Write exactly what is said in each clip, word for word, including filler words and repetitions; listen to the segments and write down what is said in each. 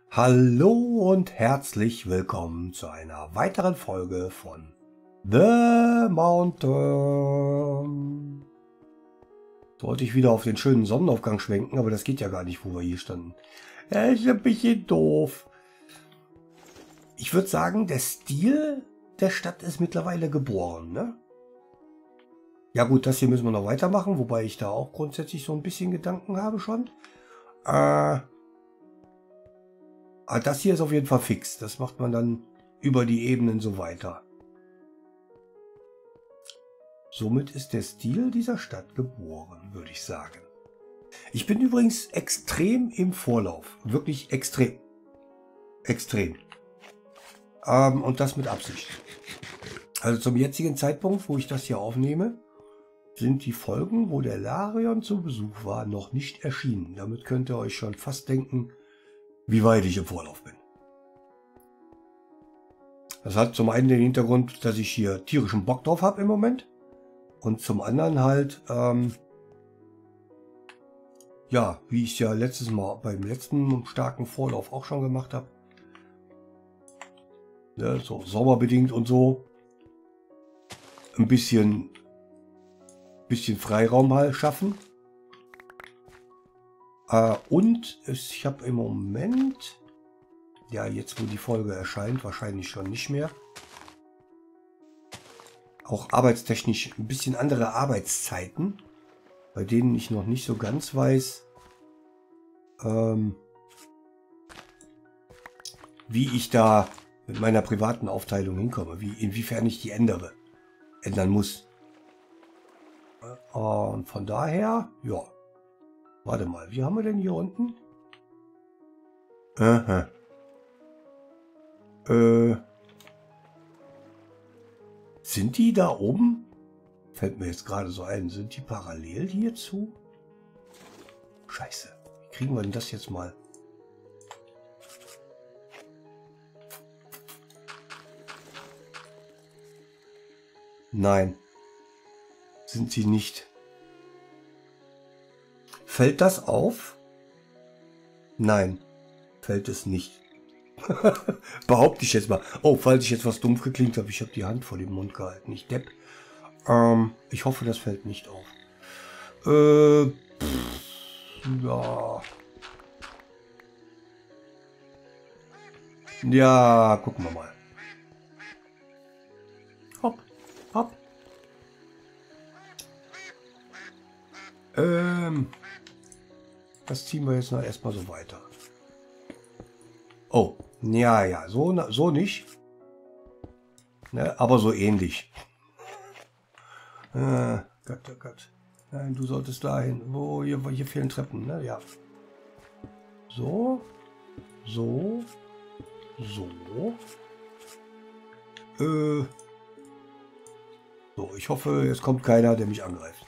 Hallo und herzlich willkommen zu einer weiteren Folge von The Mountain. Sollte ich wieder auf den schönen Sonnenaufgang schwenken, aber das geht ja gar nicht, wo wir hier standen. Das ist ein bisschen doof. Ich würde sagen, der Stil der Stadt ist mittlerweile geboren, ne? Ja gut, das hier müssen wir noch weitermachen, wobei ich da auch grundsätzlich so ein bisschen Gedanken habe schon. Äh... Ah, das hier ist auf jeden Fall fix. Das macht man dann über die Ebenen so weiter. Somit ist der Stil dieser Stadt geboren, würde ich sagen. Ich bin übrigens extrem im Vorlauf. Wirklich extrem. Extrem. Ähm, und das mit Absicht. Also zum jetzigen Zeitpunkt, wo ich das hier aufnehme, sind die Folgen, wo der Larion zu Besuch war, noch nicht erschienen. Damit könnt ihr euch schon fast denken, wie weit ich im Vorlauf bin. Das hat zum einen den Hintergrund, dass ich hier tierischen Bock drauf habe im Moment. Und zum anderen halt, ähm, ja, wie ich es ja letztes Mal beim letzten starken Vorlauf auch schon gemacht habe. Ja, so sommerbedingt und so. Ein bisschen, bisschen Freiraum halt schaffen. Uh, und es, ich habe im Moment, ja jetzt wo die Folge erscheint, wahrscheinlich schon nicht mehr, auch arbeitstechnisch ein bisschen andere Arbeitszeiten, bei denen ich noch nicht so ganz weiß, ähm, wie ich da mit meiner privaten Aufteilung hinkomme, wie, inwiefern ich die ändere, ändern muss. Uh, und von daher, ja. Warte mal, wie haben wir denn hier unten? Aha. Äh. Sind die da oben? Fällt mir jetzt gerade so ein. Sind die parallel hierzu? Scheiße. Wie kriegen wir denn das jetzt mal? Nein. Sind sie nicht. Fällt das auf? Nein, fällt es nicht. Behaupte ich jetzt mal. Oh, falls ich jetzt was dumpf geklingt habe, ich habe die Hand vor dem Mund gehalten. Ich depp. Ähm, ich hoffe, das fällt nicht auf. Äh, pff, ja. Ja, gucken wir mal. Hopp, hopp. Ähm... Das ziehen wir jetzt noch erstmal so weiter. Oh, ja, ja, so, so nicht. Ne, aber so ähnlich. Äh, Gott, oh Gott. Nein, du solltest dahin. Wo, hier, hier fehlen Treppen, ne? Ja. So. So. So. Äh. So, ich hoffe, es kommt keiner, der mich angreift.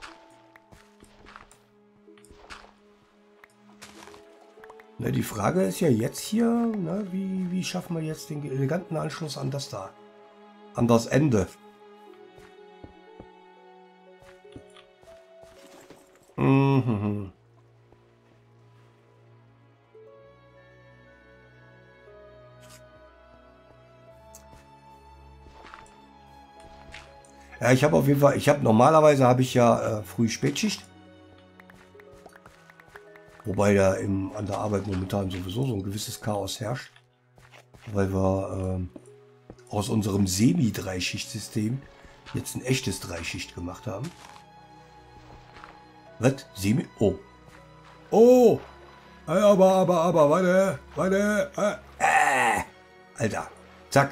Ne, die Frage ist ja jetzt hier, ne, wie, wie schaffen wir jetzt den eleganten Anschluss an das da? An das Ende. Mhm. Ja, ich habe auf jeden Fall, ich habe normalerweise habe ich ja äh, Früh-Spätschicht. Wobei da im, an der Arbeit momentan sowieso so ein gewisses Chaos herrscht. Weil wir äh, aus unserem Semi-Dreischichtsystem jetzt ein echtes Dreischicht gemacht haben. Was? Semi? Oh. Oh! Aber, aber, aber, warte, warte. Äh, äh. Alter. Zack.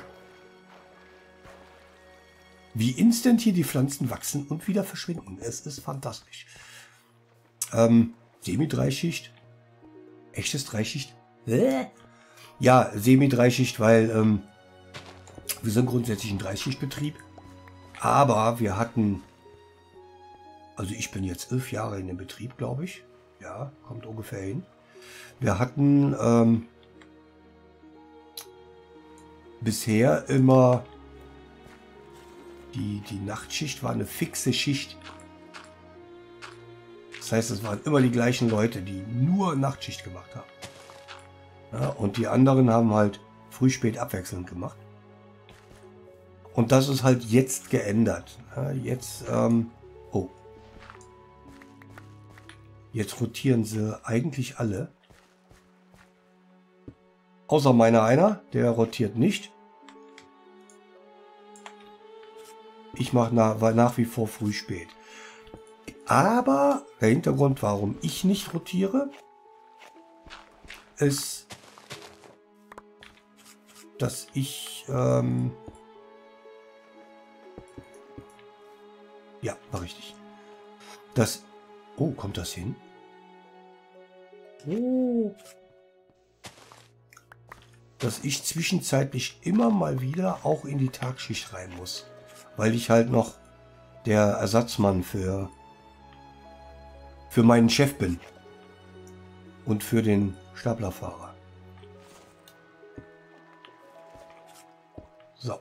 Wie instant hier die Pflanzen wachsen und wieder verschwinden. Es ist fantastisch. Ähm. Semi-Dreischicht? Echtes Dreischicht? Äh? Ja, Semi-Dreischicht, weil ähm, wir sind grundsätzlich ein Dreischichtbetrieb. Aber wir hatten, also ich bin jetzt elf Jahre in dem Betrieb, glaube ich. Ja, kommt ungefähr hin. Wir hatten ähm, bisher immer, die, die Nachtschicht war eine fixe Schicht. Das heißt, es waren immer die gleichen Leute, die nur Nachtschicht gemacht haben. Ja, und die anderen haben halt früh, spät abwechselnd gemacht. Und das ist halt jetzt geändert. Ja, jetzt, ähm, oh. Jetzt rotieren sie eigentlich alle. Außer meiner einer, der rotiert nicht. Ich mache nach, nach wie vor früh, spät. Aber der Hintergrund, warum ich nicht rotiere, ist, dass ich, ähm, ja, war richtig. Das, oh, kommt das hin? Oh. Dass ich zwischenzeitlich immer mal wieder auch in die Tagschicht rein muss. Weil ich halt noch der Ersatzmann für, für meinen Chef bin. Und für den Staplerfahrer. So.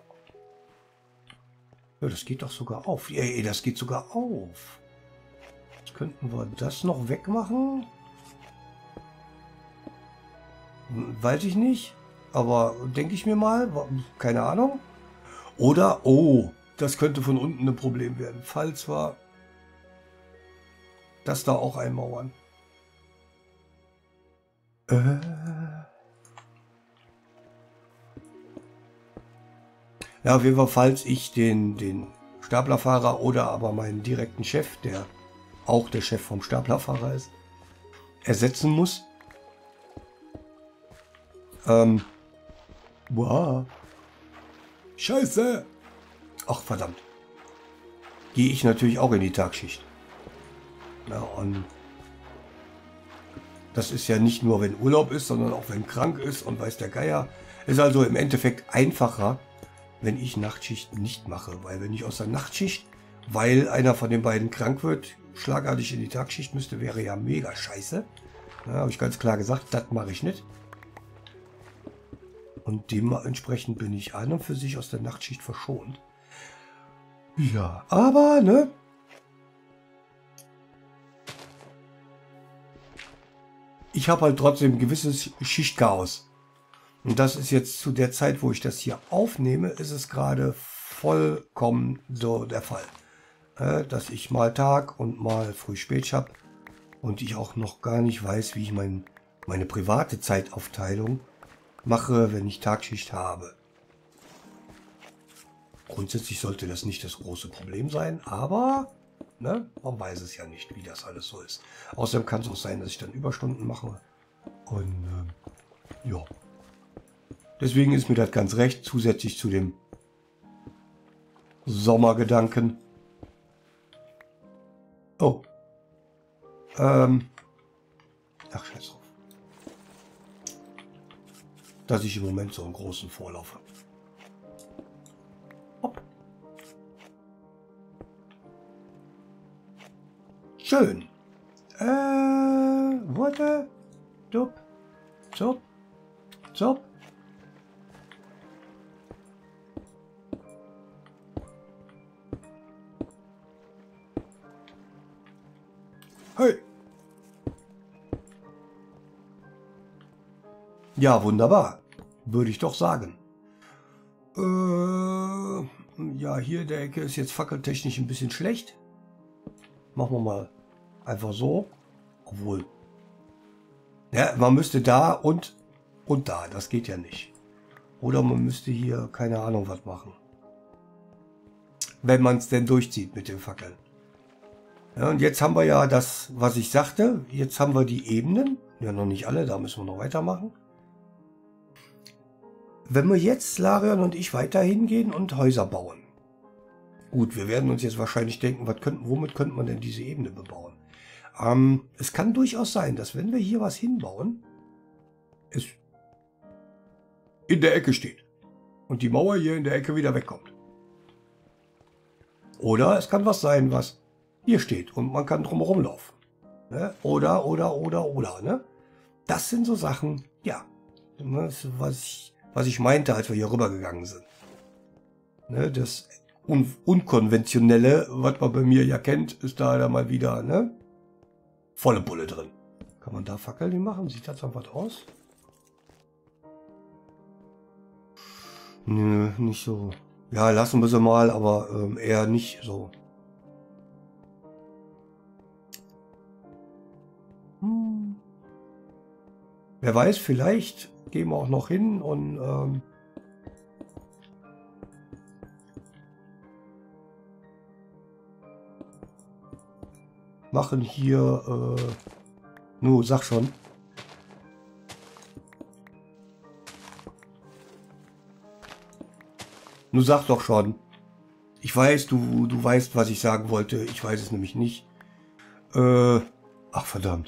Ja, das geht doch sogar auf. Ey, das geht sogar auf. Jetzt könnten wir das noch wegmachen. Weiß ich nicht. Aber denke ich mir mal. Keine Ahnung. Oder, oh, das könnte von unten ein Problem werden. Falls wir das da auch einmauern. Äh. Ja, auf jeden Fall, falls ich den, den Staplerfahrer oder aber meinen direkten Chef, der auch der Chef vom Staplerfahrer ist, ersetzen muss. Ähm. Wow. Scheiße. Ach, verdammt. Gehe ich natürlich auch in die Tagschicht. Ja, und das ist ja nicht nur, wenn Urlaub ist, sondern auch wenn krank ist und weiß der Geier. Ist also im Endeffekt einfacher, wenn ich Nachtschicht nicht mache. Weil wenn ich aus der Nachtschicht, weil einer von den beiden krank wird, schlagartig in die Tagschicht müsste, wäre ja mega scheiße. Ja, habe ich ganz klar gesagt, das mache ich nicht. Und dementsprechend bin ich an und für sich aus der Nachtschicht verschont. Ja, aber, ne? Ich habe halt trotzdem ein gewisses Schichtchaos. Und das ist jetzt zu der Zeit, wo ich das hier aufnehme, ist es gerade vollkommen so der Fall. Äh, dass ich mal Tag und mal früh-spät habe. Und ich auch noch gar nicht weiß, wie ich mein, meine private Zeitaufteilung mache, wenn ich Tagschicht habe. Grundsätzlich sollte das nicht das große Problem sein, aber ne, man weiß es ja nicht, wie das alles so ist. Außerdem kann es auch sein, dass ich dann Überstunden mache. Und äh, ja. Deswegen ist mir das ganz recht, zusätzlich zu dem Sommergedanken. Oh. Ähm. Ach, scheiß drauf. Dass ich im Moment so einen großen Vorlauf habe. Hopp. Schön. Äh, warte. Dup. Zup. Zup. Hey. Ja, wunderbar. Würde ich doch sagen. Äh, ja, hier in der Ecke ist jetzt fackeltechnisch ein bisschen schlecht. Machen wir mal einfach so. Obwohl. Ja, man müsste da und, und da. Das geht ja nicht. Oder man müsste hier keine Ahnung was machen. Wenn man es denn durchzieht mit den Fackeln. Ja, und jetzt haben wir ja das, was ich sagte. Jetzt haben wir die Ebenen. Ja, noch nicht alle. Da müssen wir noch weitermachen. Wenn wir jetzt, Larion und ich, weiter hingehen und Häuser bauen. Gut, wir werden uns jetzt wahrscheinlich denken, was könnten, womit könnte man denn diese Ebene bebauen? Ähm, es kann durchaus sein, dass wenn wir hier was hinbauen, es in der Ecke steht und die Mauer hier in der Ecke wieder wegkommt. Oder es kann was sein, was hier steht und man kann drumherum laufen. Ne? Oder, oder, oder, oder. Ne? Das sind so Sachen, ja, das, was ich Was ich meinte, als wir hier rübergegangen sind. Ne, das Un Unkonventionelle, was man bei mir ja kennt, ist da, da mal wieder, ne? Volle Pulle drin. Kann man da Fackeln machen? Sieht das noch was aus? Nö, nicht so. Ja, lassen wir sie mal, aber ähm, eher nicht so. Hm. Wer weiß, vielleicht gehen wir auch noch hin und ähm, machen hier, äh, nu, sag schon. Nu sag doch schon. Ich weiß, du, du weißt, was ich sagen wollte. Ich weiß es nämlich nicht. Äh, ach verdammt.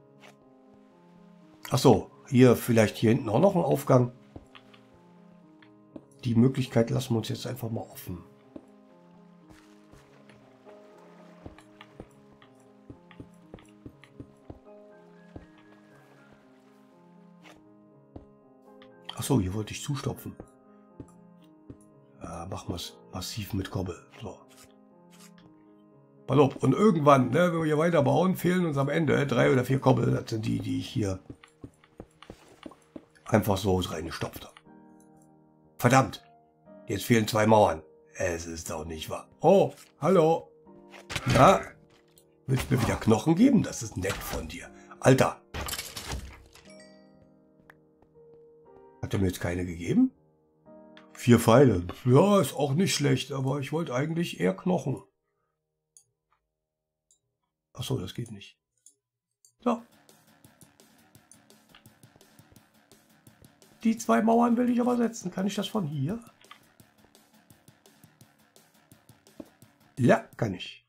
Ach so, hier vielleicht hier hinten auch noch ein Aufgang. Die Möglichkeit lassen wir uns jetzt einfach mal offen. Ach so, hier wollte ich zustopfen. Ja, machen wir es massiv mit Kobbel. So. Pass auf, und irgendwann, ne, wenn wir hier weiter bauen, fehlen uns am Ende drei oder vier Kobbel. Das sind die, die ich hier einfach so reingestopft habe. Verdammt, jetzt fehlen zwei Mauern. Es ist doch nicht wahr. Oh, hallo. Na, willst du mir wieder Knochen geben? Das ist nett von dir. Alter. Hat er mir jetzt keine gegeben? Vier Pfeile. Ja, ist auch nicht schlecht, aber ich wollte eigentlich eher Knochen. Achso, das geht nicht. So. Die zwei Mauern will ich aber setzen. Kann ich das von hier? Ja, kann ich.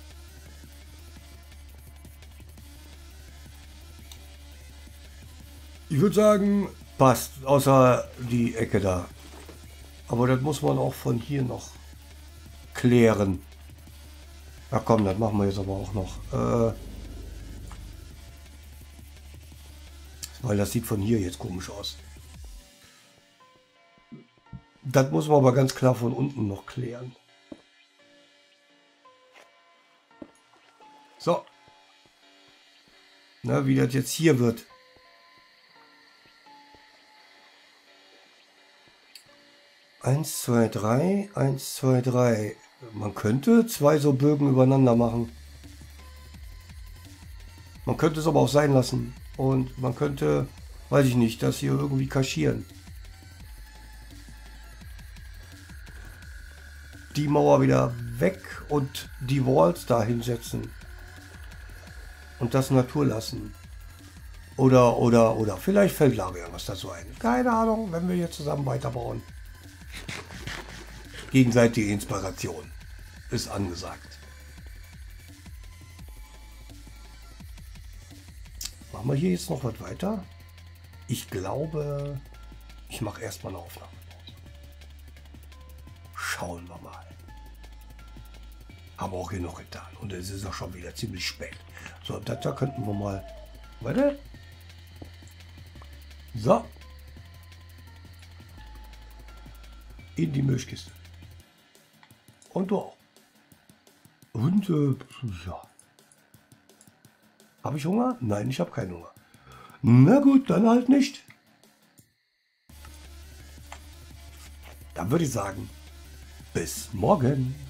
Ich würde sagen, passt. Außer die Ecke da. Aber das muss man auch von hier noch klären. Na komm, das machen wir jetzt aber auch noch. Äh, weil das sieht von hier jetzt komisch aus. Das muss man aber ganz klar von unten noch klären. So. Na, wie das jetzt hier wird. Eins, zwei, drei, eins, zwei, drei. Man könnte zwei so Bögen übereinander machen. Man könnte es aber auch sein lassen. Und man könnte, weiß ich nicht, das hier irgendwie kaschieren. Die Mauer wieder weg und die Walls da hinsetzen. Und das Natur lassen. Oder, oder, oder. Vielleicht fällt Lara was dazu ein. Keine Ahnung, wenn wir hier zusammen weiterbauen. Gegenseitige Inspiration ist angesagt. Machen wir hier jetzt noch was weiter? Ich glaube, ich mache erstmal eine Aufnahme. Schauen wir mal. Haben wir auch hier noch getan. Und es ist auch schon wieder ziemlich spät. So, das da könnten wir mal... Warte. So. In die Milchkiste. Und du auch. Und, äh, ja. Habe ich Hunger? Nein, ich habe keinen Hunger. Na gut, dann halt nicht. Dann würde ich sagen, bis morgen.